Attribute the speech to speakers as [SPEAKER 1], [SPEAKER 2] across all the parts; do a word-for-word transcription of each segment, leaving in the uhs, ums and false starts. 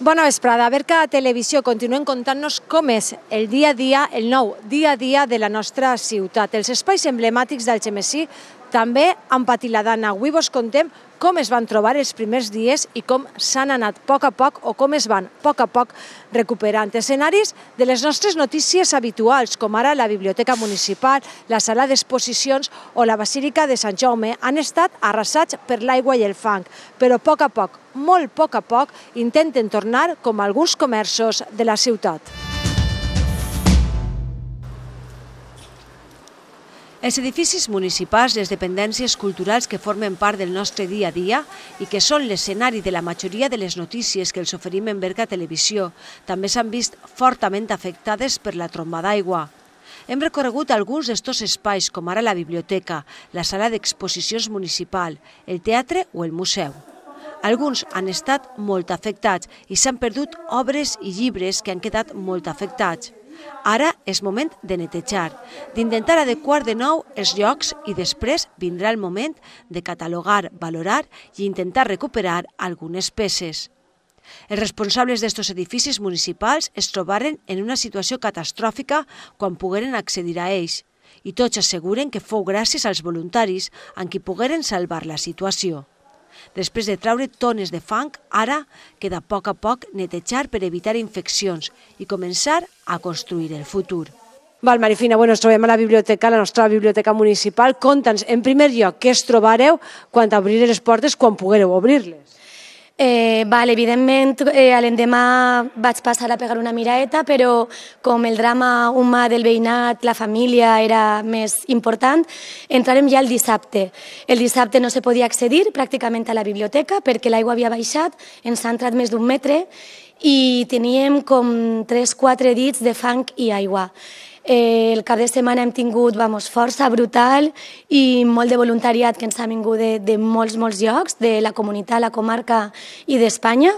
[SPEAKER 1] Bona vesprada. A Berca Televisió continuem contant-nos com és el dia a dia, el nou dia a dia de la nostra ciutat. Els espais emblemàtics d'Algemesí també han patit la dana. Avui vos contem com es van trobar els primers dies i com s'han anat a poc a poc o com es van a poc a poc recuperant. Escenaris de les nostres notícies habituals, com ara la Biblioteca Municipal, la Sala d'Exposicions o la Basílica de Sant Jaume, han estat arrasats per l'aigua i el fang, però a poc a poc, molt a poc a poc, intenten tornar com alguns comerços de la ciutat. Els edificis municipals, les dependències culturals que formen part del nostre dia a dia i que són l'escenari de la majoria de les notícies que els oferim en Berca Televisió, també s'han vist fortament afectades per la tromba d'aigua. Hem recorregut alguns d'estos espais, com ara la biblioteca, la sala d'exposicions municipal, el teatre o el museu. Alguns han estat molt afectats i s'han perdut obres i llibres que han quedat molt afectats. Ara és moment de netejar, d'intentar adequar de nou els llocs i després vindrà el moment de catalogar, valorar i intentar recuperar algunes peces. Els responsables d'estos edificis municipals es trobaren en una situació catastròfica quan pogueren accedir a ells i tots asseguren que fou gràcies als voluntaris amb qui pogueren salvar la situació. Després de traure tones de fang, ara queda a poc a poc netejar per evitar infeccions i començar a construir el futur. Val, Marifina, bueno, ens trobem a la biblioteca, la nostra biblioteca municipal. Conta'ns, en primer lloc, què es trobareu quan obrireu les portes, quan poguereu obrir-les?
[SPEAKER 2] Eh, val, evidentment, eh, a l'endemà vaig passar a pegar una miraeta, però com el drama humà del veïnat, la família, era més important, entrarem ja el dissabte. El dissabte no se podia accedir pràcticament a la biblioteca perquè l'aigua havia baixat, ens ha entrat més d'un metre i teníem com tres quatre dits de fang i aigua. Eh, el cap de setmana hem tingut vamos, força brutal i molt de voluntariat que ens ha vingut de, de molts, molts llocs, de la comunitat, la comarca i d'Espanya.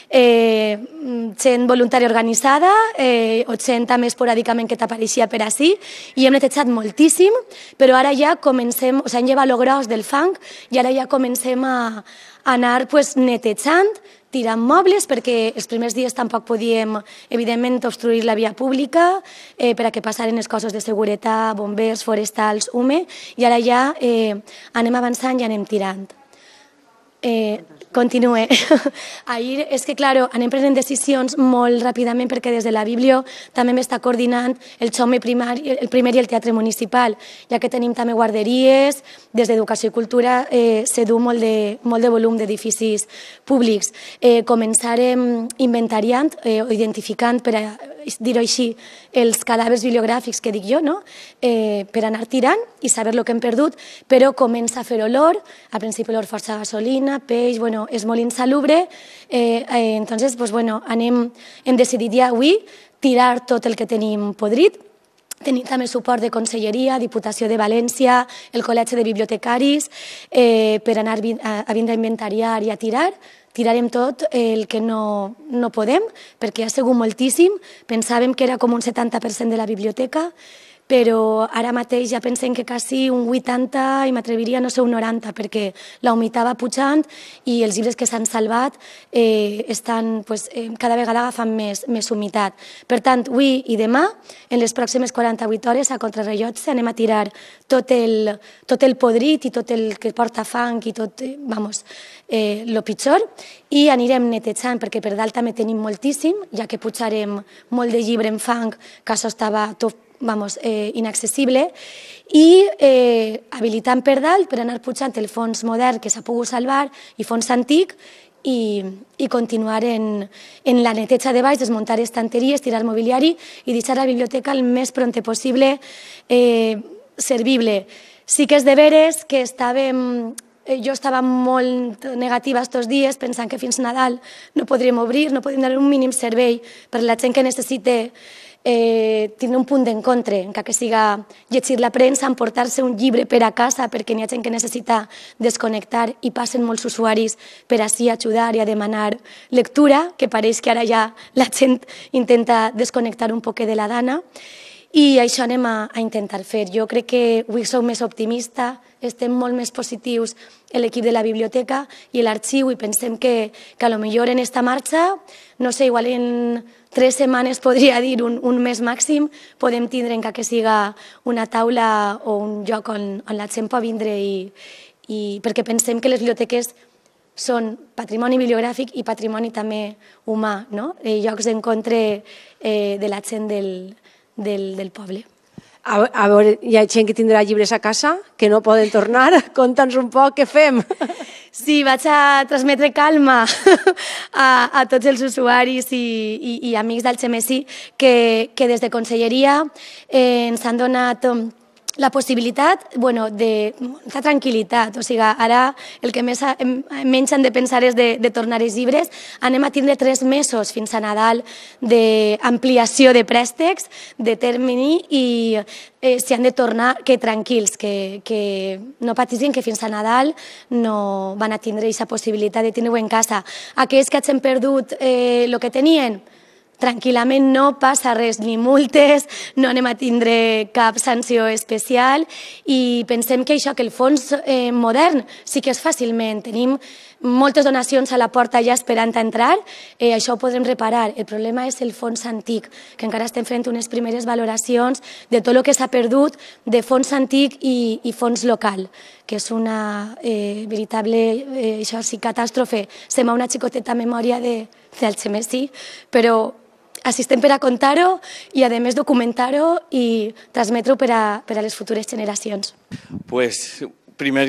[SPEAKER 2] Eh, gent voluntària organitzada, eh, o gent també esporàdicament que t'apareixia per ací, i hem netejat moltíssim, però ara ja comencem, o sigui, hem llevat lo gros del fang i ara ja comencem a, a anar pues, netejant, tirant mobles, perquè els primers dies tampoc podíem, evidentment, obstruir la via pública eh, per a que passaren els cossos de seguretat, bombers, forestals, U M E, i ara ja eh, anem avançant i anem tirant. Eh, continue. Ahir és que, clar, anem prenent decisions molt ràpidament perquè des de la Biblio també m'està coordinant el Jaume primari, el primer i el teatre municipal, ja que tenim també guarderies, des d'Educació i Cultura eh, se du molt de, molt de volum d'edificis públics. Eh, començarem inventariant eh, o identificant, per a dir-ho així, els cadàvers bibliogràfics que dic jo, no? eh, per anar tirant i saber el que hem perdut, però comença a fer olor, al principi olor força gasolina, peix, bueno, és molt insalubre, eh, eh, entonces, pues, bueno, anem, hem decidit ja avui tirar tot el que tenim podrit. Tenim també suport de Conselleria, Diputació de València, el Col·legi de Bibliotecaris, eh, per anar a, a vindre a inventariar i a tirar. Tirarem tot el que no, no podem, perquè ha sigut moltíssim. Pensàvem que era com un setanta per cent de la biblioteca, però ara mateix ja pensem que quasi un vuitanta i m'atreviria a no ser un noranta, perquè la humitat va pujant i els llibres que s'han salvat eh, estan, pues, eh, cada vegada agafant més, més humitat. Per tant, avui i demà, en les pròximes quaranta-vuit hores, a contrarrellotge, anem a tirar tot el, tot el podrit i tot el que porta fang i tot, eh, vamos, eh, lo pitjor, i anirem netejant, perquè per dalt també tenim moltíssim, ja que pujarem molt de llibre en fang, que això estava tot vamos, eh, inaccessible, i eh, habilitant per dalt per anar pujant el fons modern que s'ha pogut salvar i fons antic i, i continuar en, en la neteja de baix, desmuntar estanteries, tirar mobiliari i deixar la biblioteca el més pronte possible eh, servible. Sí que és de veres que estàvem... Jo estava molt negativa aquests dies, pensant que fins Nadal no podríem obrir, no podríem donar un mínim servei per a la gent que necessita eh, tindre un punt d'encontre, encara que siga llegir la premsa, emportar-se un llibre per a casa, perquè n'hi ha gent que necessita desconnectar i passen molts usuaris per així ajudar i a demanar lectura, que pareix que ara ja la gent intenta desconnectar un poc de la dana. i això anem a, a intentar fer. Jo crec que avui sou més optimista, estem molt més positius l'equip de la biblioteca i l'arxiu i pensem que, que a lo millor en esta marxa, no sé, igual en tres setmanes podria dir un, un mes màxim, podem tindre encara que siga una taula o un lloc on, on la gent pot vindre i, i perquè pensem que les biblioteques són patrimoni bibliogràfic i patrimoni també humà, no? Eh, llocs d'encontre eh, de la gent del, del, del poble.
[SPEAKER 1] A, a veure, hi ha gent que tindrà llibres a casa, que no poden tornar. Conta'ns un poc què fem.
[SPEAKER 2] Sí, vaig a transmetre calma a, a tots els usuaris i, i, i amics del Xemesi que, que des de Conselleria eh, ens han donat la possibilitat bueno, de molta tranquil·litat. O sigui, ara el que més, menys han de pensar és de, de tornar els llibres. Anem a tindre tres mesos fins a Nadal d'ampliació de préstecs, de termini, i eh, si han de tornar, que tranquils, que, que no patissin, que fins a Nadal no van a tindre aquesta possibilitat de tenir-ho en casa. Aquells que hagin perdut el eh, que tenien, tranquil·lament no passa res, ni multes, no anem a tindre cap sanció especial i pensem que això, que el fons eh, modern sí que és fàcilment. Tenim moltes donacions a la porta ja esperant a entrar, eh, això ho podrem reparar. El problema és el fons antic, que encara estem fent unes primeres valoracions de tot el que s'ha perdut de fons antic i, i fons local, que és una eh, veritable eh, això sí, catàstrofe. Se m'ha una xicoteta memòria de, del Xemesi, però assistem per a contar-ho i, a més, documentar-ho i transmetre-ho per, per a les futures generacions.
[SPEAKER 3] Pues, primer,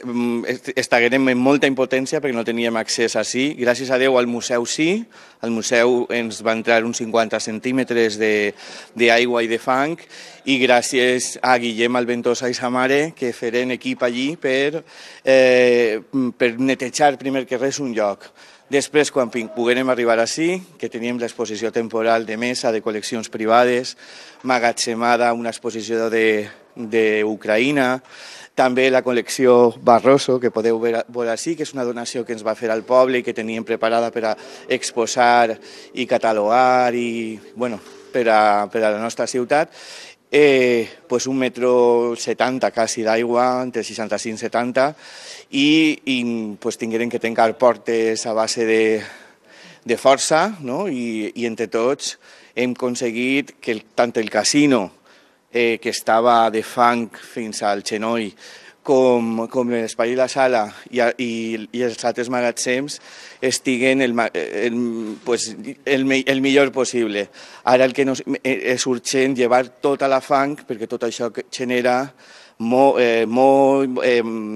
[SPEAKER 3] estaguem en molta impotència perquè no teníem accés així. Gràcies a Déu al museu sí. Al museu ens va entrar uns cinquanta centímetres d'aigua i de fang i gràcies a Guillem Alventosa i sa mare que feren equip allí per, eh, per netejar primer que res un lloc. Després, quan poguérem arribar així, que teníem l'exposició temporal de mesa de col·leccions privades, magatzemada, una exposició d'Ucraïna, també la col·lecció Barroso, que podeu veure així, que és una donació que ens va fer al poble i que teníem preparada per a exposar i catalogar i, bueno, per a, per a la nostra ciutat. Eh, pues un metro setanta quasi d'aigua, entre seixanta-cinc i setanta, i, i pues, tingueren que tancar portes a base de, de força, no? I, i entre tots hem aconseguit que el, tant el casino, eh, que estava de fang fins al genoll, com, com l'espai i la sala i, i, i els altres magatzems estiguen el, el, pues, el, el millor possible. Ara el que no, és urgent llevar tota la fang perquè tot això genera mo, eh, mo, eh,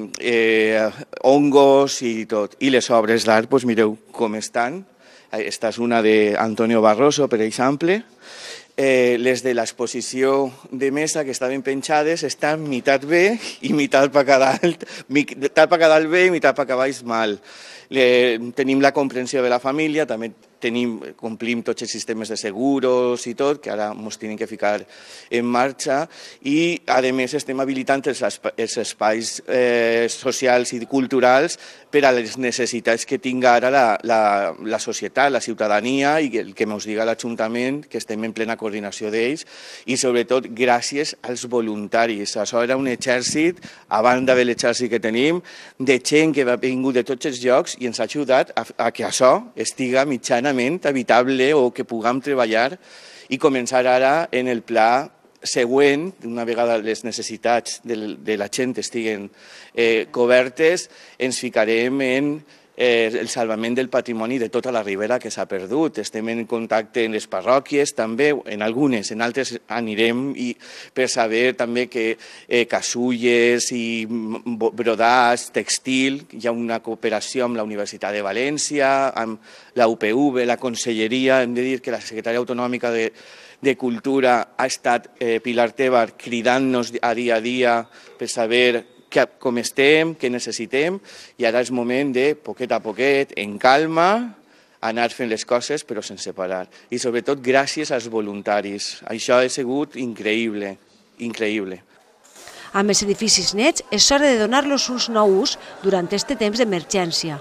[SPEAKER 3] eh, hongos i tot. I les obres d'art, pues, mireu com estan. Esta és una d'Antonio Barroso, per exemple. Eh, les de l'exposició de mesa que estaven penjades estan mitat bé i mitat per a dalt, mitat per a dalt bé i mitat per a baix mal. Le, tenim la comprensió de la família, també tenim, complim tots els sistemes de seguros i tot, que ara ens tenim que ficar en marxa, i a més estem habilitant els, els espais eh, socials i culturals per a les necessitats que tinga ara la, la, la societat, la ciutadania, i el que ens diga l'Ajuntament, que estem en plena coordinació d'ells, i sobretot gràcies als voluntaris. Això era un exèrcit, a banda de l'exèrcit que tenim, de gent que ha vingut de tots els llocs i ens ha ajudat a, a que això estiga mitjanament habitable o que puguem treballar i començar ara en el pla següent, una vegada les necessitats de, de la gent estiguen eh, cobertes, ens ficarem en eh, el salvament del patrimoni de tota la ribera que s'ha perdut. Estem en contacte en les parròquies, també, en algunes, en altres anirem i per saber també que eh, casulles i brodats, textil, hi ha una cooperació amb la Universitat de València, amb la U P V, la Conselleria. Hem de dir que la secretària autonòmica de, de Cultura ha estat eh, Pilar Tebar cridant-nos a dia a dia per saber que, com estem, què necessitem, i ara és moment de, poquet a poquet, en calma, anar fent les coses però sense parar. I sobretot gràcies als voluntaris. Això ha sigut increïble, increïble.
[SPEAKER 1] Amb els edificis nets és hora de donar-los uns nous ús durant aquest temps d'emergència.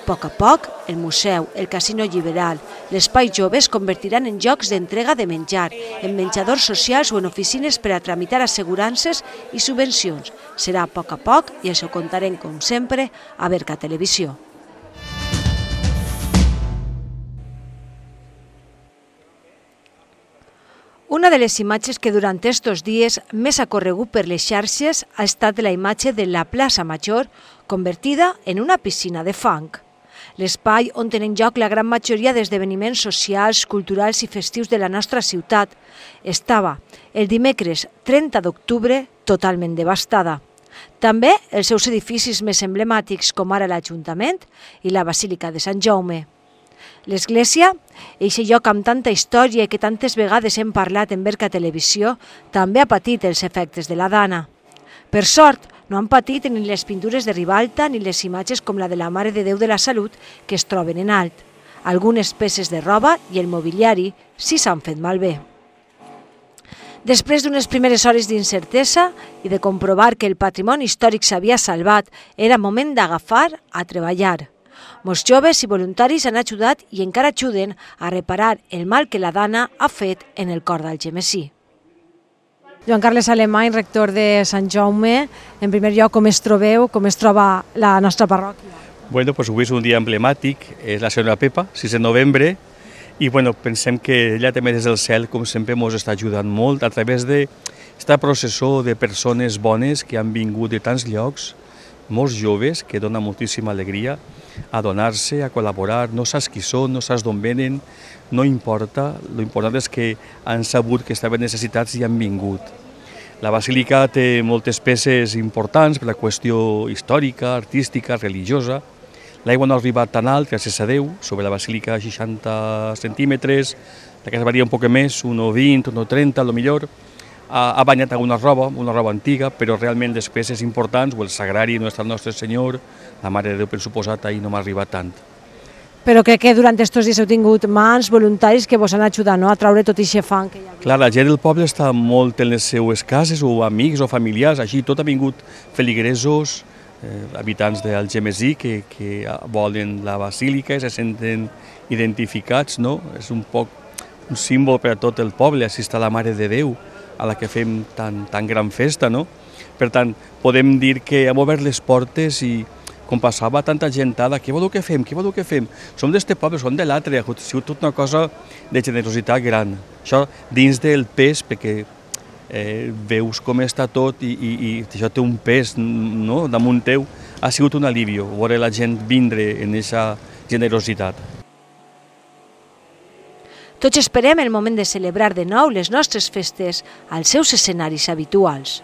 [SPEAKER 1] A poc a poc, el museu, el casino liberal, l'espai jove es convertiran en llocs d'entrega de menjar, en menjadors socials o en oficines per a tramitar assegurances i subvencions. Serà a poc a poc i això contarem, com sempre, a Berca Televisió. Una de les imatges que durant estos dies més ha corregut per les xarxes ha estat la imatge de la plaça Major, convertida en una piscina de fang. L'espai on tenen lloc la gran majoria d'esdeveniments socials, culturals i festius de la nostra ciutat estava el dimecres trenta d'octubre totalment devastada. També els seus edificis més emblemàtics, com ara l'Ajuntament i la Basílica de Sant Jaume. L'església, eixe lloc amb tanta història i que tantes vegades hem parlat en Berca Televisió, també ha patit els efectes de la dana. Per sort, no han patit ni les pintures de Ribalta ni les imatges com la de la Mare de Déu de la Salut que es troben en alt. Algunes peces de roba i el mobiliari sí s'han fet malbé. Després d'unes primeres hores d'incertesa i de comprovar que el patrimoni històric s'havia salvat, era moment d'agafar a treballar. Molts joves i voluntaris han ajudat i encara ajuden a reparar el mal que la dana ha fet en el cor d'Algemesí.
[SPEAKER 4] Joan Carles Alemany, rector de Sant Jaume, en primer lloc, com es trobeu, com es troba la nostra parròquia?
[SPEAKER 5] Bueno, pues avui és un dia emblemàtic, és la senyora Pepa, sis de novembre, i bueno, pensem que ella també des del cel, com sempre, ens està ajudant molt a través d'esta processó de persones bones que han vingut de tants llocs, molts joves, que donen moltíssima alegria, a donar-se, a col·laborar, no saps qui són, no saps d'on venen, no importa, l'important és que han sabut que estaven necessitats i han vingut. La Basílica té moltes peces importants per la qüestió històrica, artística, religiosa. L'aigua no ha arribat tan alt, gràcies a Déu, sobre la Basílica seixanta centímetres, la casa varia un poc més, un vint, un trenta, a lo millor. Ha, ha banyat alguna roba, una roba antiga, però realment les peces importants, o el Sagrari, Nostre Nostre Senyor, la Mare de Déu, per suposat, ahir no m'ha arribat tant.
[SPEAKER 4] Però crec que durant aquests dies heu tingut mans voluntaris que vos han ajudat, no?, a traure tot aquest fang que hi havia.
[SPEAKER 5] Clar, la gent del poble està molt en les seues cases, o amics o familiars, així tot ha vingut feligresos, eh, habitants d'Algemesí que, que volen la basílica i se senten identificats, no? És un poc un símbol per a tot el poble, així està la Mare de Déu, a la que fem tan, tan gran festa, no? Per tant, podem dir que hem obert les portes i com passava tanta gentada, què voleu que fem, què voleu que fem? Som d'este poble, som de l'altre, ha sigut tota una cosa de generositat gran. Això dins del pes, perquè eh, veus com està tot i, i, i això té un pes, no?, damunt teu, ha sigut un alivio, veure la gent vindre en aquesta generositat.
[SPEAKER 1] Tots esperem el moment de celebrar de nou les nostres festes als seus escenaris habituals.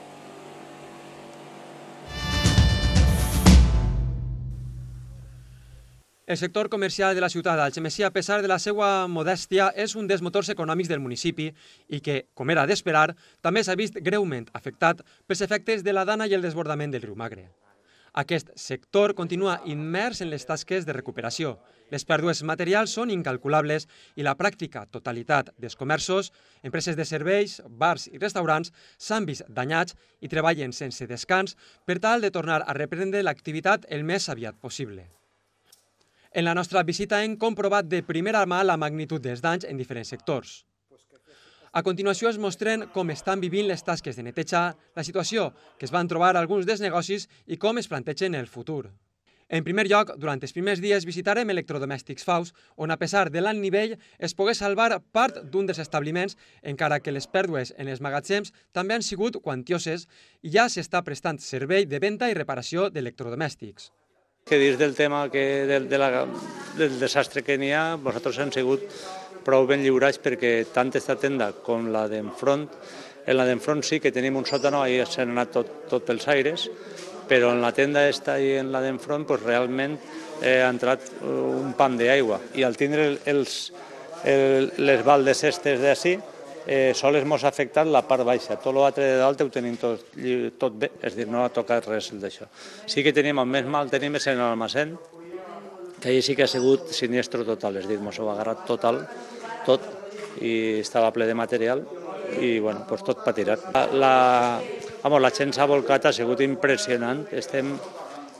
[SPEAKER 6] El sector comercial de la ciutat d'Algemesí, a pesar de la seva modèstia, és un dels motors econòmics del municipi i que, com era d'esperar, també s'ha vist greument afectat pels efectes de la dana i el desbordament del riu Magre. Aquest sector continua immers en les tasques de recuperació. Les pèrdues materials són incalculables i la pràctica totalitat dels comerços, empreses de serveis, bars i restaurants s'han vist danyats i treballen sense descans per tal de tornar a reprendre l'activitat el més aviat possible. En la nostra visita hem comprovat de primera mà la magnitud dels danys en diferents sectors. A continuació es mostren com estan vivint les tasques de netejar, la situació que es van trobar alguns dels negocis i com es plantegen el futur. En primer lloc, durant els primers dies visitarem Electrodomèstics Faus, on a pesar de l'alt nivell es pogués salvar part d'un dels establiments, encara que les pèrdues en els magatzems també han sigut quantioses i ja s'està prestant servei de venda i reparació d'electrodomèstics.
[SPEAKER 7] Que dins del tema que, del, de la, del desastre que n'hi ha, nosaltres hem sigut prou ben lliurats perquè tant esta tenda com la d'enfront, en la d'enfront sí que tenim un sòtano, ahí s'han anat tot, tot pels aires, però en la tenda esta i en la d'enfront pues, realment eh, ha entrat un pam d'aigua i al tindre els, el, les baldes estes d'ací, Eh, sols mos ha afectat la part baixa, tot l'altre de dalt ho tenim tot, tot bé, és a dir, no ha tocat res d'això. Sí que tenim el més mal, tenim és en l'almacén, que allà sí que ha sigut siniestro total, és a dir, mos ho ha agarrat total, tot, i estava ple de material, i bueno, pues tot patirat. La, la, vamos, la gent s'ha volcat, ha sigut impressionant, estem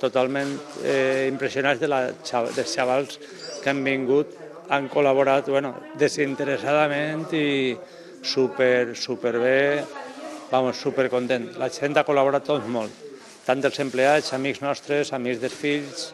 [SPEAKER 7] totalment eh, impressionats de la, dels xavals que han vingut, han col·laborat bueno, desinteressadament i super, super bé, vamos, super content. La gent ha col·laborat tots molt, tant dels empleats, amics nostres, amics dels fills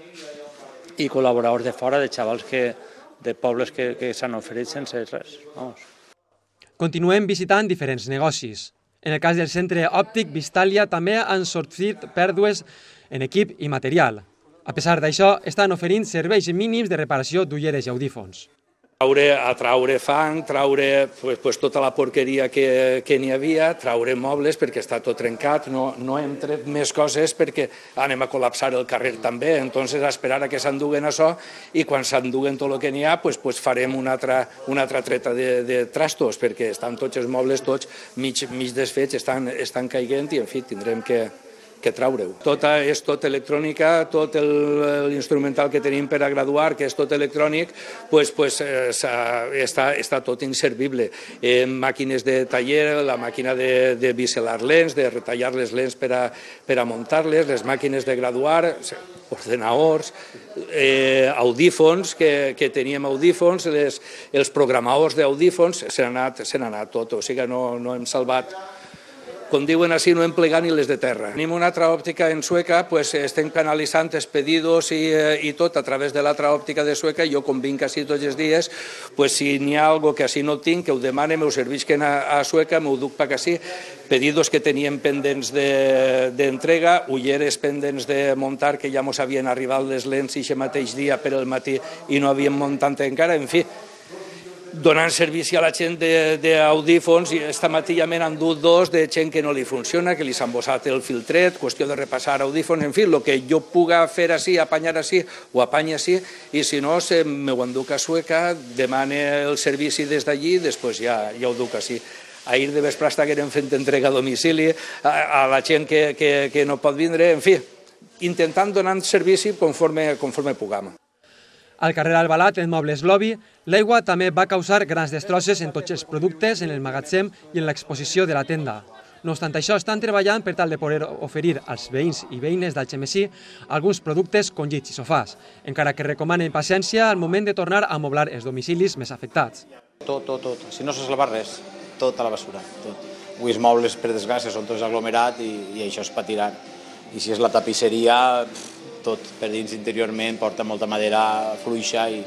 [SPEAKER 7] i col·laboradors de fora, de xavals que, de pobles que, que s'han oferit sense res. Vamos.
[SPEAKER 6] Continuem visitant diferents negocis. En el cas del centre òptic Vistalia també han sortit pèrdues en equip i material. A pesar d'això, estan oferint serveis mínims de reparació d'ulleres i audífons.
[SPEAKER 8] Traure, a traure fang, traure pues, pues, tota la porqueria que, que n'hi havia, traure mobles perquè està tot trencat, no, no hem tret més coses perquè anem a col·lapsar el carrer també, entonces a esperar a que s'enduguen això i quan s'enduguen tot el que n'hi ha pues, pues, farem una altra, una altra treta de, de trastos perquè estan tots els mobles tots mig, mig desfets, estan, estan caiguent i en fi tindrem que que traure-ho. Tota és tot electrònica, tot l'instrumental que tenim per a graduar, que és tot electrònic, pues, pues, eh, està, està tot inservible. Eh, màquines de taller, la màquina de, de biselar lents, de retallar les lents per a, per a muntar-les, les màquines de graduar, ordenadors, eh, audífons, que, que teníem audífons, les, els programadors d'audífons, se n'ha anat, se n'ha anat tot, o sigui que no, no hem salvat. Com diuen així, no hem plegat ni les de terra. Tenim una altra òptica en Sueca, pues, estem canalitzant els pedidos i, i tot a través de l'altra òptica de Sueca. Jo, com vinc així tots els dies, pues, si n'hi ha alguna que així no tinc, que ho demane, m'ho servisquen a, a Sueca, m'ho duc per així. Pedidos que teníem pendents d'entrega, de, ulleres pendents de muntar, que ja mos havien arribat les lents i aquest mateix dia per al matí i no havíem muntat encara, en fi. Donant servici a la gent d'audífons, i esta matí ja m'han endut dos de gent que no li funciona, que li s'ha embossat el filtret, qüestió de repassar audífons, en fi, el que jo puga fer així, apanyar així, ho apanya així, i si no, m'ho enduc a Sueca, demane el servici des d'allí, després ja, ja ho duc així. Ahir de vespre estàvem fent entrega a domicili a, a la gent que, que, que no pot vindre, en fi, intentant donar servici conforme, conforme puguem.
[SPEAKER 6] Al carrer Albalat, en Mobles Lobby, l'aigua també va causar grans destrosses en tots els productes, en el magatzem i en l'exposició de la tenda. No obstant això, estan treballant per tal de poder oferir als veïns i veïnes d'Algemesí alguns productes com llits i sofàs, encara que recomanen paciència al moment de tornar a amoblar els domicilis més afectats.
[SPEAKER 9] Tot, tot, tot. Si no s'ha salvat res, tot a la basura. Tot. Avui els mobles, per desgràcia, són tots aglomerats i, i això es patiran. I si és la tapisseria, tot per dins interiorment, porta molta madera fluixa i,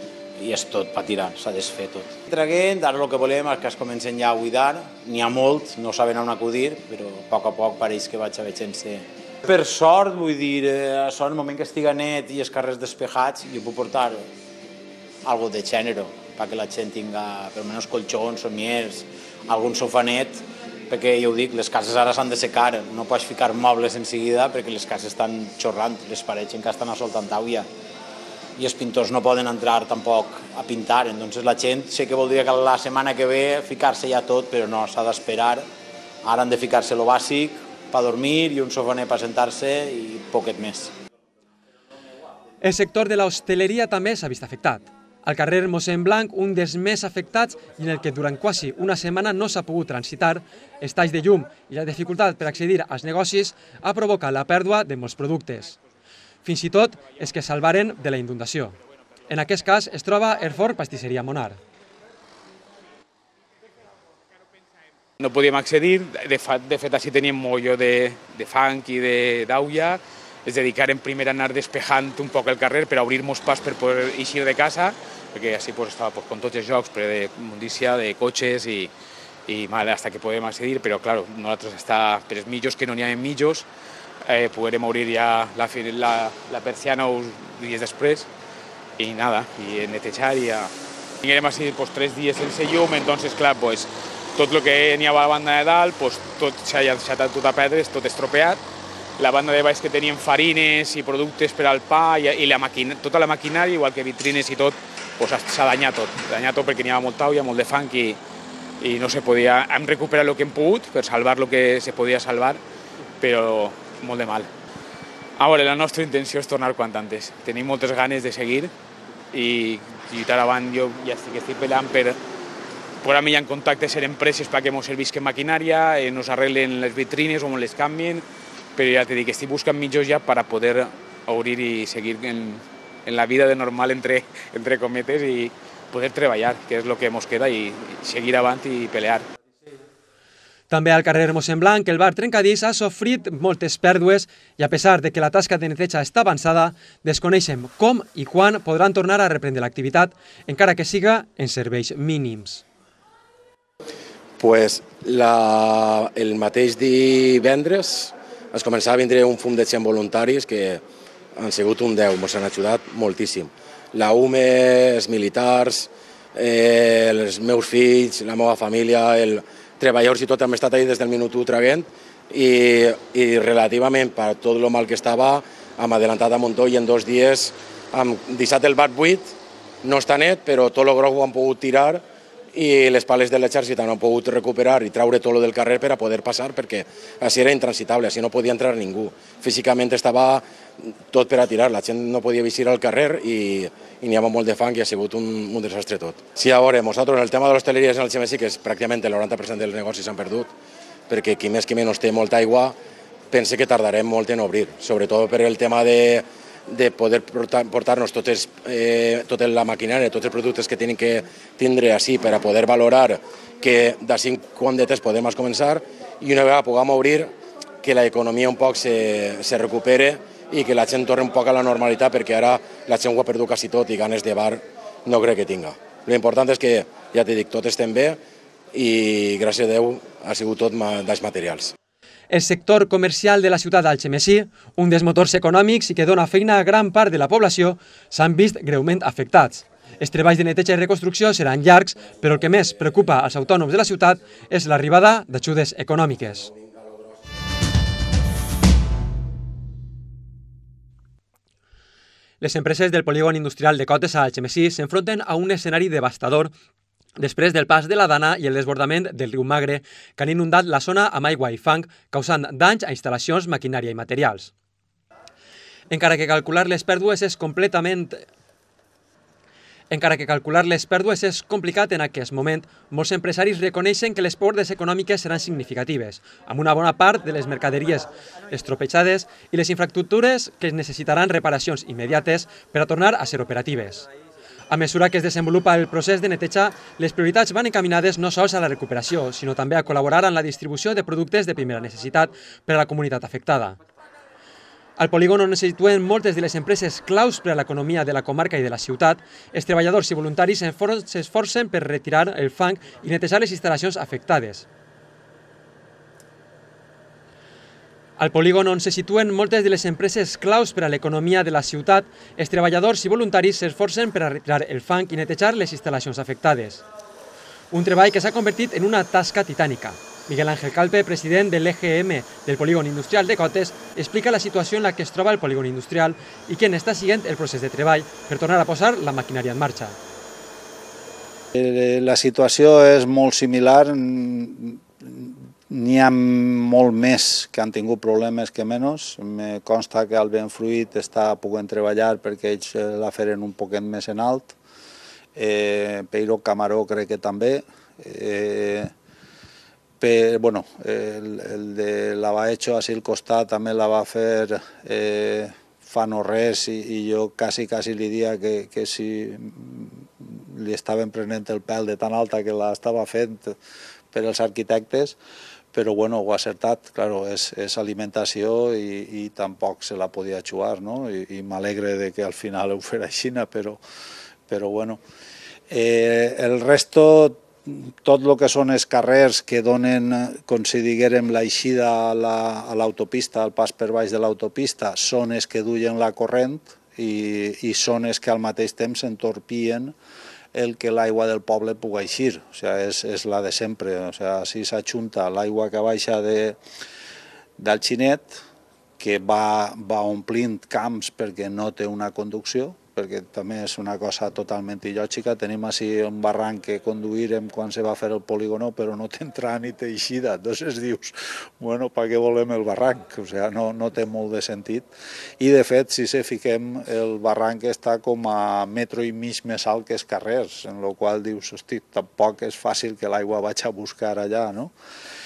[SPEAKER 9] i és tot patirant, s'ha desfet tot. Traguent, ara el que volem és que es comencen ja a buidar, n'hi ha molt, no saben on acudir, però a poc a poc pareix que vaig a veure sense... Per sort, vull dir, això en el moment que estiga net i els carrers despejats, jo puc portar algo de gènere, perquè la gent tinga, per almenys colxons, somiers, algun sofanet, perquè ja ho dic, les cases ara s'han de secar, no pots ficar mobles en seguida perquè les cases estan xorrant, les parets encara estan a soltant aigua i els pintors no poden entrar tampoc a pintar, entonces la gent sé que voldria que la setmana que ve ficar-se ja tot, però no, s'ha d'esperar, ara han de ficar-se lo bàsic per dormir i un sofaner per sentar-se i poquet més.
[SPEAKER 6] El sector de l'hostaleria també s'ha vist afectat. Al carrer Mossèn Blanc, un dels més afectats i en el que durant quasi una setmana no s'ha pogut transitar, els talls de llum i la dificultat per accedir als negocis ha provocat la pèrdua de molts productes. Fins i tot els que salvaren de la inundació. En aquest cas es troba el forn Pastisseria Monar.
[SPEAKER 10] No podíem accedir, de fet, de fet així teníem molló de, de fang i d'aulla, es dedicarem primer a anar despejant un poc el carrer per obrir-nos pas per poder eixir de casa, perquè així pues, estava pues, con tots els jocs de mundícia, de cotxes i, i mal, hasta que podem accedir, però claro, nosaltres està per els mitjos que no n'hi ha mitjos, eh, podrem obrir ja la, la, la persiana uns dies després i nada, i netejar i ja... Tinguem així pues, tres dies sense llum, entonces clar, pues, tot el que n'hi ha a la banda de dalt, pues, tot s'ha deixat tot a pedres, tot estropeat. La banda de baix que tenien farines i productes per al pa i, i la maquina, tota la maquinària, igual que vitrines i tot, s'ha pues, danyat tot. Danyat tot perquè n'hi havia molta olla, molt de fang i, i no se podia... Hem recuperat el que hem pogut per salvar el que se podia salvar, però molt de mal. A veure, la nostra intenció és tornar quant antes. Tenim moltes ganes de seguir i lluitar avant. Jo ja estic, estic pelant per posar-me ja en contacte amb empreses perquè ens servisquen maquinària, ens arreglen les vitrines o ens les canvien, però ja t'he dit que estic buscant mitjos ja per a poder obrir i seguir en, en la vida de normal, entre, entre cometes, i poder treballar, que és el que ens queda, i seguir avant i pelear.
[SPEAKER 6] També al carrer Mossèn Blanc, el bar Trencadís ha sofrit moltes pèrdues i a pesar de que la tasca de neteja està avançada, desconeixem com i quan podran tornar a reprendre l'activitat, encara que siga en serveis mínims.
[SPEAKER 11] Pues la, el mateix divendres es començava a vindre un fum de gent voluntaris que han sigut un deu, ens han ajudat moltíssim. La U M E, els militars, eh, els meus fills, la meva família, el treballadors i tot hem estat ahí des del minut u traient i, i relativament per tot el mal que estava hem adelantat a muntó i en dos dies hem deixat el bar buit, no està net, però tot el groc ho han pogut tirar i les pales de l'exèrcit han pogut recuperar i treure tot el del carrer per a poder passar perquè així era intransitable, així no podia entrar ningú. Físicament estava tot per a tirar, la gent no podia visir al carrer i, i n'hi havia molt de fang i ha sigut un, un desastre tot. Sí, a veure, nosaltres en el tema de l'hostaleria en el Xemesi, que és pràcticament el noranta per cent dels negocis s'han perdut, perquè qui més qui menys té molta aigua, pense que tardarem molt en obrir, sobretot per el tema de, de poder portar-nos totes, eh, tota la maquinària, tots els productes que tenen que tindre així per a poder valorar que d'ací quantetes podem començar i una vegada puguem obrir que l'economia un poc se, se recupere i que la gent torni un poc a la normalitat perquè ara la gent ho ha perdut quasi tot i ganes de bar no crec que tinga. L'important és que, ja t'he dit, tot estem bé i gràcies a Déu ha sigut tot dels materials.
[SPEAKER 6] El sector comercial de la ciutat d'Algemesí, un dels motors econòmics i que dona feina a gran part de la població, s'han vist greument afectats. Els treballs de neteja i reconstrucció seran llargs, però el que més preocupa als autònoms de la ciutat és l'arribada d'ajudes econòmiques. Les empreses del polígon industrial de Cotes a Algemesí s'enfronten a un escenari devastador després del pas de la Dana i el desbordament del riu Magre, que han inundat la zona amb aigua i fang, causant danys a instal·lacions, maquinària i materials. Encara que calcular les pèrdues és completament... Encara que calcular les pèrdues és complicat en aquest moment, molts empresaris reconeixen que les pèrdues econòmiques seran significatives, amb una bona part de les mercaderies estropejades i les infraestructures que necessitaran reparacions immediates per a tornar a ser operatives. A mesura que es desenvolupa el procés de neteja, les prioritats van encaminades no sols a la recuperació, sinó també a col·laborar en la distribució de productes de primera necessitat per a la comunitat afectada. Al polígon on se situen moltes de les empreses claus per a l'economia de la comarca i de la ciutat, els treballadors i voluntaris s'esforcen per retirar el fang i netejar les instal·lacions afectades. Al polígon on se situen moltes de les empreses claus per a l'economia de la ciutat, els treballadors i voluntaris s'esforcen per a retirar el fang i netejar les instal·lacions afectades. Un treball que s'ha convertit en una tasca titànica. Miguel Ángel Calpe, president de l'E G M del polígon industrial de Cotes, explica la situació en la que es troba el polígon industrial i que n'està seguint el procés de treball per tornar a posar la maquinària en marxa.
[SPEAKER 12] La situació és molt similar, n'hi ha molt més que han tingut problemes que menys. Me consta que el Benfruit està podent treballar perquè ells la feren un poquet més en alt. Peiró Camaró crec que també. Però, bueno, el, el de la Baecho, així al costat, també la va fer eh, fa no res i, i jo quasi, quasi li dia que, que si li estaven prenent el pèl de tan alta que la estava fent per als arquitectes, però, bueno, ho ha acertat, claro, és, és alimentació i, i tampoc se la podia xuar, no? I, i m'alegre de que al final ho fera així, però, però, bueno. Eh, el resto... Tot el que són els carrers que donen, com si diguérem, l'eixida a l'autopista, al pas per baix de l'autopista, són els que duien la corrent i, i són els que al mateix temps entorpien el que l'aigua del poble pugui eixir. O sigui, és, és la de sempre. O sigui, si s'ajunta l'aigua que baixa de, del Xinet, que va, va omplint camps perquè no té una conducció, perquè també és una cosa totalment il·lògica. Tenim així un barranc que conduirem quan se va fer el polígono, però no té entrada ni té eixida. Entonces dius, bueno, per què volem el barranc? O sigui, no, no té molt de sentit. I, de fet, si se fiquem, el barranc està com a metro i mig més alt que els carrers, en el qual dius, hosti, tampoc és fàcil que l'aigua vaig a buscar allà, no?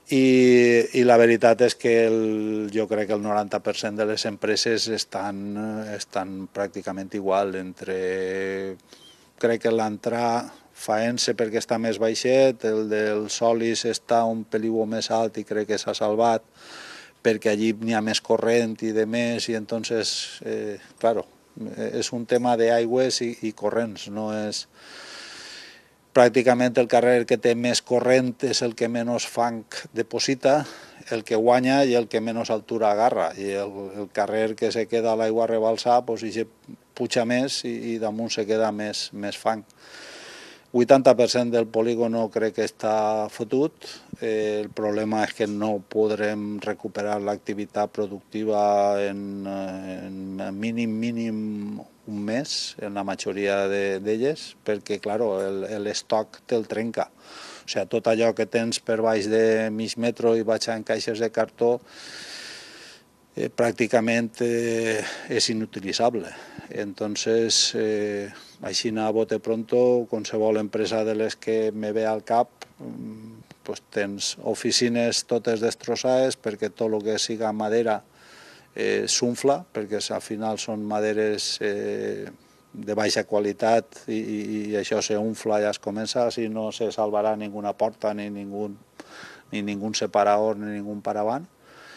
[SPEAKER 12] I, i la veritat és que el, jo crec que el noranta per cent de les empreses estan, estan pràcticament igual. Entre, crec que l'entrar Faense perquè està més baixet, el del Solis està un peliu més alt i crec que s'ha salvat perquè allí n'hi ha més corrent i de més, i entonces, eh, claro, és un tema d'aigües i, i corrents, no és... Pràcticament el carrer que té més corrent és el que menys fang deposita, el que guanya i el que menys altura agarra. I el, el carrer que se queda a l'aigua a rebalsar, doncs, i puja més i, i damunt se queda més, més fang. vuitanta per cent del polígono crec que està fotut. Eh, el problema és que no podrem recuperar l'activitat productiva en, en mínim, mínim un mes, en la majoria d'elles, perquè, clar, l'estoc te'l trenca. O sigui, tot allò que tens per baix de mig metro i baix en caixes de cartó, eh, pràcticament eh, és inutilitzable. Entonces, eh, així a bote pronto, qualsevol empresa de les que me ve al cap, pues tens oficines totes destrossades perquè tot el que siga madera eh, s'unfla, perquè al final són maderes eh, de baixa qualitat i, i, i això s'unfla i es comença, si no se salvarà ninguna porta, ni ningú, ni ningú separador, ni ningú paravant.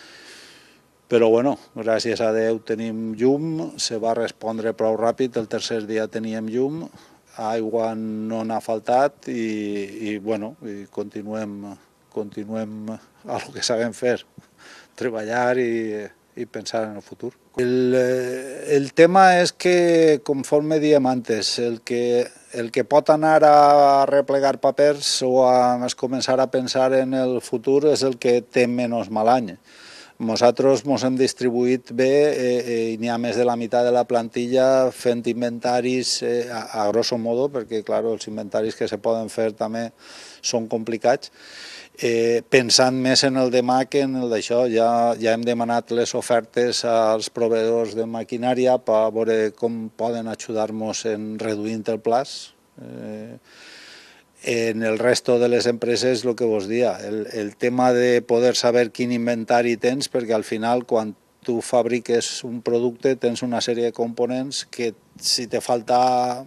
[SPEAKER 12] Però, bueno, gràcies a Déu tenim llum, se va respondre prou ràpid, el tercer dia teníem llum, aigua no n'ha faltat i, i bueno, i continuem, continuem a el que sabem fer, treballar i, i pensar en el futur. El, el tema és que, conforme diem antes, el que, el que pot anar a replegar papers o a, a començar a pensar en el futur és el que té menys mal any. Nosaltres ens hem distribuït bé eh, i n'hi ha més de la meitat de la plantilla fent inventaris eh, a, a grosso modo, perquè clar, els inventaris que se poden fer també són complicats, eh, pensant més en el demà que en el d'això. Ja, ja hem demanat les ofertes als proveïdors de maquinària per veure com poden ajudar-nos en reduint el plaç. Eh, En el resto de les empreses, el que vos dia, el, el tema de poder saber quin inventari tens, perquè al final, quan tu fabriques un producte, tens una sèrie de components que si te falta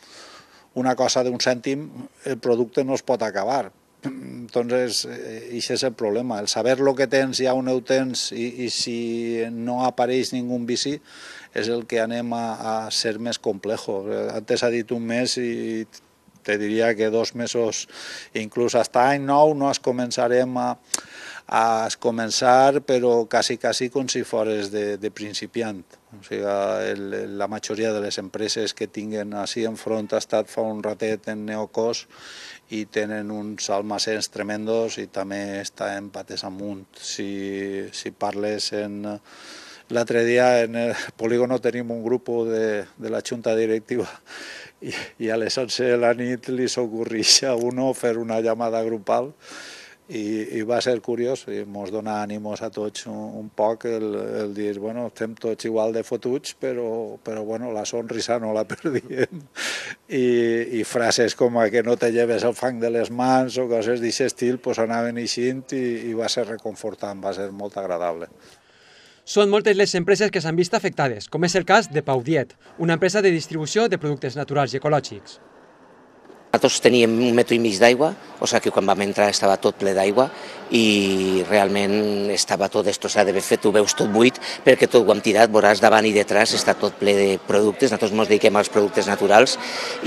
[SPEAKER 12] una cosa d'un cèntim, el producte no es pot acabar. Entonces, això és el problema, el saber el que tens ja on ho tens i, i si no apareix ningú vici és el que anem a, a ser més complejo. Antes ha dit un mes i te diria que dos mesos, inclús fins any nou, no es començarem a, a començar, però quasi, quasi com si fores de, de principiant. O sigui, el, la majoria de les empreses que tinguen així enfront ha estat fa un ratet en Neocos i tenen uns almacens tremendos i també està en pates amunt. Si, si parles en... L'altre dia en el polígono tenim un grup de, de la junta directiva i, i a les onze de la nit li s'ocorreix a uno fer una llamada grupal i, i va ser curiós i ens dona ànimos a tots un, un poc el, el dir, bueno, estem tots igual de fotuts, però, però bueno, la sonrisa no la perdiem. I, i frases com que no te lleves el fang de les mans o coses d'aquest estil pues anaven eixint i, i va ser reconfortant, va ser molt agradable.
[SPEAKER 6] Són moltes les empreses que s'han vist afectades, com és el cas de Paudiet, una empresa de distribució de productes naturals i ecològics.
[SPEAKER 13] Nosaltres teníem un metro i mig d'aigua, o sigui que quan vam entrar estava tot ple d'aigua i realment estava tot destrossat. De fet, ho veus tot buit perquè tot ho hem tirat, veuràs davant i detrás, està tot ple de productes. Nosaltres ens dediquem als productes naturals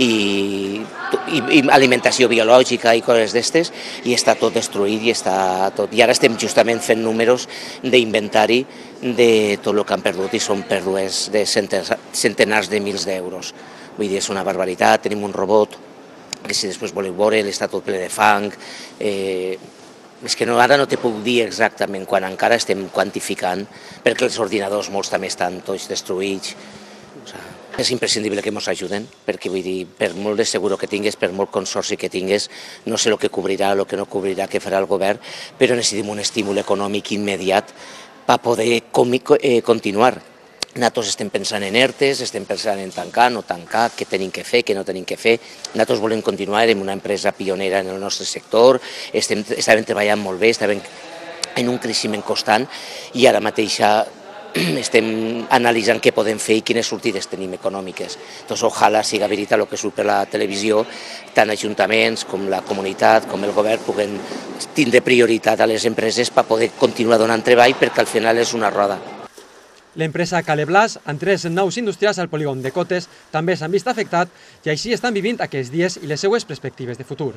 [SPEAKER 13] i, i, i alimentació biològica i coses d'estes i està tot destruït i està tot. I ara estem justament fent números d'inventari de tot el que han perdut i són pèrdues de centenars de mils d'euros. Vull dir, és una barbaritat, tenim un robot que si després voleu veure, està tot ple de fang. Eh, és que no, ara no te puc dir exactament quan encara estem quantificant, perquè els ordinadors molts també estan tots destruïts. O sigui, és imprescindible que ens ajuden, perquè vull dir, per molt de seguro que tingues, per molt consorci que tingues, no sé el que cobrirà, el que no cobrirà, què farà el govern, però necessitem un estímul econòmic immediat per poder eh, continuar. Nosaltres estem pensant en ERTEs, estem pensant en tancar, no tancar, què tenim que fer, què no tenim que fer. Nosaltres volem continuar, érem una empresa pionera en el nostre sector, estem, estàvem treballant molt bé, estàvem en un creixement constant i ara mateix estem analitzant què podem fer i quines sortides tenim econòmiques. Doncs ojalà siga veritat el que surt per la televisió, tant ajuntaments com la comunitat, com el govern, puguen tindre prioritat a les empreses per poder continuar donant treball, perquè al final és una roda.
[SPEAKER 6] L'empresa Caleblas, amb tres nous industrials al polígon de Cotes, també s'han vist afectat i així estan vivint aquests dies i les seues perspectives de futur.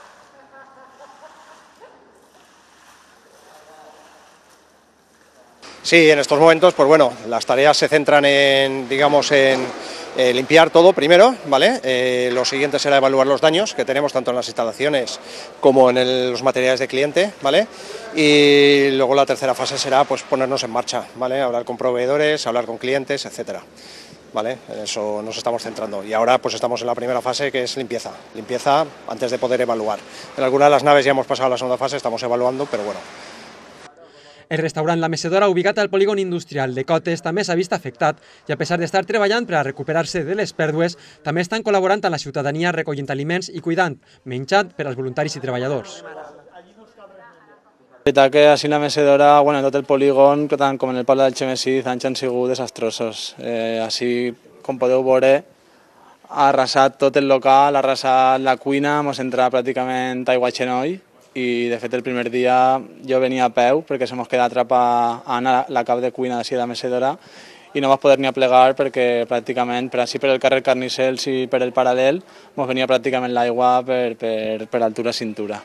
[SPEAKER 14] Sí, en estos momentos, pues bueno, las tareas se centran en, digamos, en eh, limpiar todo primero, ¿vale? Eh, lo siguiente será evaluar los daños que tenemos tanto en las instalaciones como en el, los materiales de cliente, ¿vale? Y luego la tercera fase será, pues, ponernos en marcha, ¿vale? Hablar con proveedores, hablar con clientes, etcétera, ¿vale? En eso nos estamos centrando. Y ahora, pues, estamos en la primera fase, que es limpieza, limpieza antes de poder evaluar. En algunas de las naves ya hemos pasado a la segunda fase, estamos evaluando, pero bueno.
[SPEAKER 6] El restaurant La Mecedora, ubicat al polígon industrial de Cotes, també s'ha vist afectat i a pesar d'estar treballant per a recuperar-se de les pèrdues, també estan col·laborant amb la ciutadania recollint aliments i cuidant menjar per als voluntaris i treballadors.
[SPEAKER 15] La veritat que així la Mecedora, bueno, en tot el polígon, tant com en el poble d'Algemesí, els anys han sigut desastrosos. Eh, així, com podeu veure, ha arrasat tot el local, ha arrasat la cuina, ens entra pràcticament aigua a xenoll, i de fet el primer dia jo venia a peu perquè se mos queda atrapat a la cap de cuina d'ací de la Mecedora i no vas poder ni a plegar perquè pràcticament per així per el carrer Carnicels i per el paral·lel mos venia pràcticament l'aigua per, per, per altura cintura.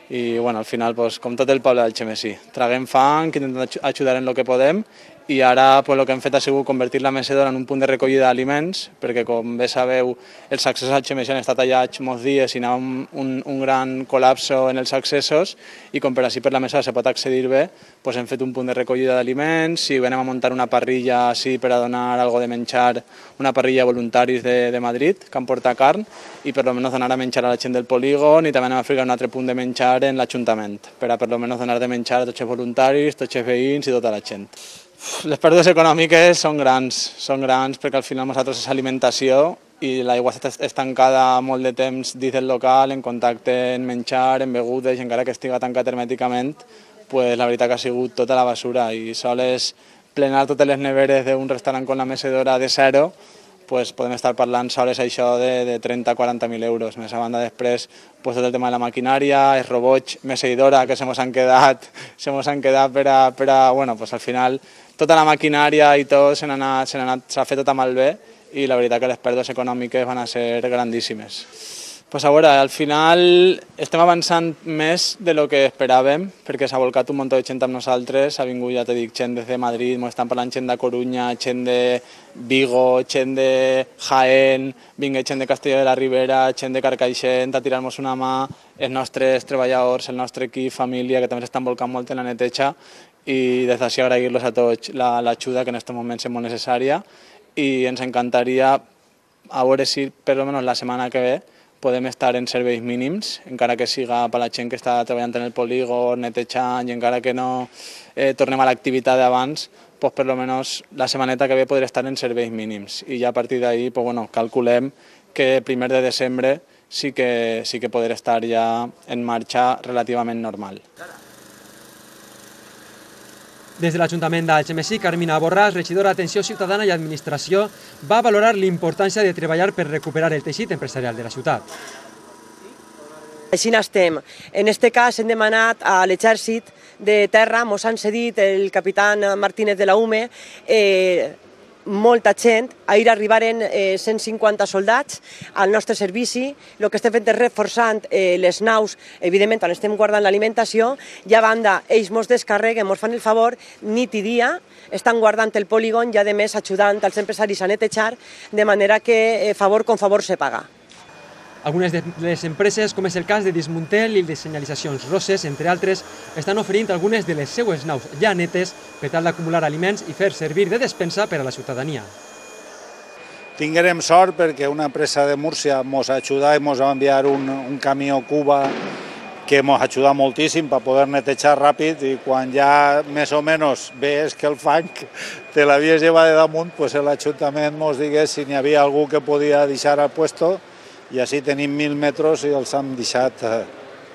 [SPEAKER 15] I bueno, al final, pues, com tot el poble d'Algemesí, traguem fang, intentem ajudar en el que podem i ara pues, el que hem fet ha sigut convertir la Mecedora en un punt de recollida d'aliments perquè, com bé sabeu, els accessos a Algemesí han estat tallats molts dies i anava un, un, un gran col·lapse en els accessos i com per així per la Mecedora se pot accedir bé, pues, hem fet un punt de recollida d'aliments i venem a muntar una parrilla així per a donar algo de menjar, una parrilla de voluntaris de, de Madrid que han portat carn i per almenys donar a menjar a la gent del polígon i també anem a ficar un altre punt de menjar en l'Ajuntament per a per almenys donar de menjar a tots els voluntaris, tots els veïns i tota la gent. Les pèrdues econòmiques són grans, són grans perquè al final nosaltres és alimentació i l'aigua està estancada molt de temps dins del local, en contacte en menjar, en begudes, encara que estiga tancat hermèticament, pues la veritat que ha sigut tota la basura i sols plenar totes les neveres d'un restaurant com la Mecedora de zero, pues podem estar parlant sols això de, de trenta a quaranta mil euros. Més a banda després, pues tot el tema de la maquinària, els robots, Meceidora, que se mos han quedat, se mos han quedat per a, per a, bueno, pues al final tota la maquinària i tot s'ha anat, s'ha fet tot malbé i la veritat que les pèrdues econòmiques van a ser grandíssimes. Pues a veure, al final estem avançant més de lo que esperàvem perquè s'ha volcat un munt de gent amb nosaltres, ha vingut, ja t'he dit, gent de Madrid, ens estan parlant gent de Corunya, gent de Vigo, gent de Jaén, vinga gent de Castelló de la Ribera, gent de Carcaixent a tirar-nos una mà, els nostres treballadors, el nostre equip, família, que també s'estan volcant molt en la neteja i des d'ací agrair-los a tots l'ajuda que en aquest moment és molt necessària i ens encantaria a veure si per almenys la setmana que ve podem estar en serveis mínims, encara que siga per la gent que està treballant en el polígon, netejant i encara que no eh, tornem a l'activitat d'abans, pues per almenys la setmaneta que ve podré estar en serveis mínims i ja a partir d'ahí pues, bueno, calculem que primer de desembre sí que, sí que podré estar ja en marxa relativament normal.
[SPEAKER 6] Des de l'Ajuntament d'Algemesí, Carmina Borràs, regidora d'Atenció Ciutadana i Administració, va valorar l'importància de treballar per recuperar el teixit empresarial de la ciutat.
[SPEAKER 16] Així n'estem. En aquest cas hem demanat a l'exèrcit de terra, ens han cedit el capità Martínez de la U M E, eh, molta gent, ahir arribaren eh, cent cinquanta soldats al nostre servici. El que estem fent és reforçant eh, les naus, evidentment on estem guardant l'alimentació, i a banda ells ens descarreguen, ens fan el favor, nit i dia, estan guardant el polígon i a més ajudant als empresaris a netejar, de manera que eh, favor con favor se paga.
[SPEAKER 6] Algunes de les empreses, com és el cas de Dismuntel i de Senyalitzacions Roses, entre altres, estan oferint algunes de les seues naus ja netes per tal d'acumular aliments i fer servir de despensa per a la ciutadania.
[SPEAKER 12] Tinguérem sort perquè una empresa de Múrcia ens ha ajudat i ens va enviar un, un camió Cuba que ens ha ajudat moltíssim per poder netejar ràpid i quan ja més o menys veus que el fang te l'havies llevat de damunt, pues l'Ajuntament ens digués si n'hi havia algú que podia deixar al puesto i així tenim mil metres i els hem deixat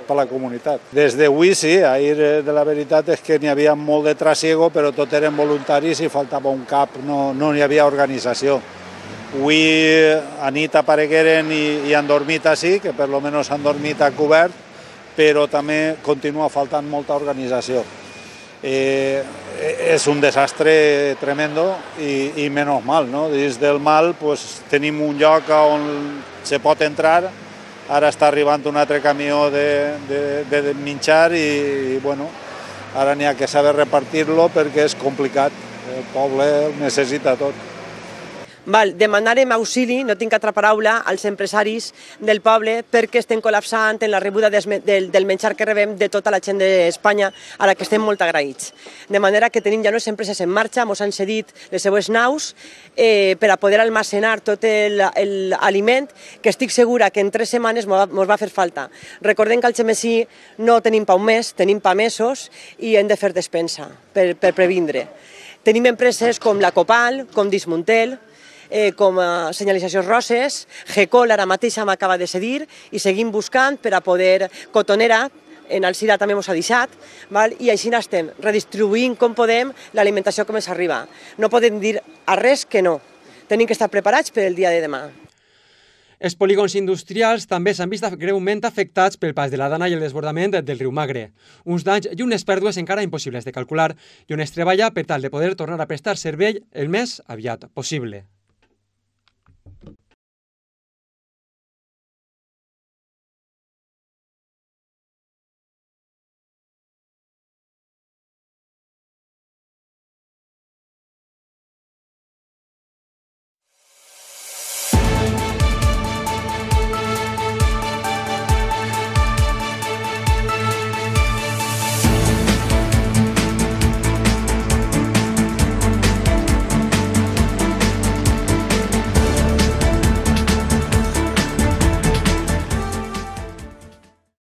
[SPEAKER 12] per la comunitat. Des d'avui sí, ahir de la veritat és que n'hi havia molt de trasiego, però tot eren voluntaris i faltava un cap, no, no hi havia organització. Avui a nit aparegueren i, i han dormit així, que per lo menos han dormit a cobert, però també continua faltant molta organització. Eh, és un desastre tremendo i, i menys mal, no? Dins del mal pues, tenim un lloc on se pot entrar, ara està arribant un altre camió de, de, de menjar i, i bueno, ara n'hi ha que saber repartir-lo perquè és complicat, el poble necessita tot.
[SPEAKER 16] Val, demanarem auxili, no tinc altra paraula, als empresaris del poble perquè estem col·lapsant en la rebuda del, del menjar que rebem de tota la gent d'Espanya, a la que estem molt agraïts. De manera que tenim ja unes empreses en marxa, ens han cedit les seues naus eh, per a poder almacenar tot l'aliment, que estic segura que en tres setmanes ens va fer falta. Recordem que al Xemesí no tenim pa un mes, tenim pa mesos i hem de fer despensa per, per previndre. Tenim empreses com la Copal, com Dismuntel, Eh, com a senyalitzacions Roses, Gecol ara mateix m'acaba de cedir i seguim buscant per a poder Cotonera, en Alcira també ens ha deixat, val? I així estem redistribuint com podem l'alimentació que ens arriba. No podem dir a res que no, tenim que estar preparats per el dia de demà.
[SPEAKER 6] Els polígons industrials també s'han vist greument afectats pel pas de la Dana i el desbordament del riu Magre. Uns danys i unes pèrdues encara impossibles de calcular i on es treballa per tal de poder tornar a prestar servei el més aviat possible.